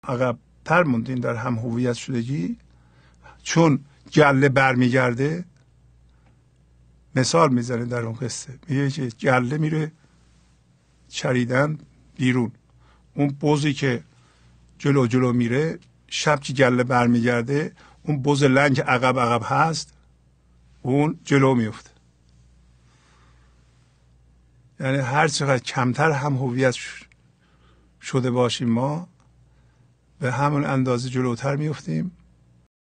عقب‌تر موندیم در هم هویت شدگی، چون گله برمیگرده. مثال میزنه در اون قصه، میگه که گله میره چریدن بیرون، اون بزی که جلو میره، شب که گله برمیگرده اون بز لنگ عقب هست، اون جلو میفته. یعنی هر چقدر کمتر هم هویت شده باشیم ما، به همون اندازه جلوتر میفتیم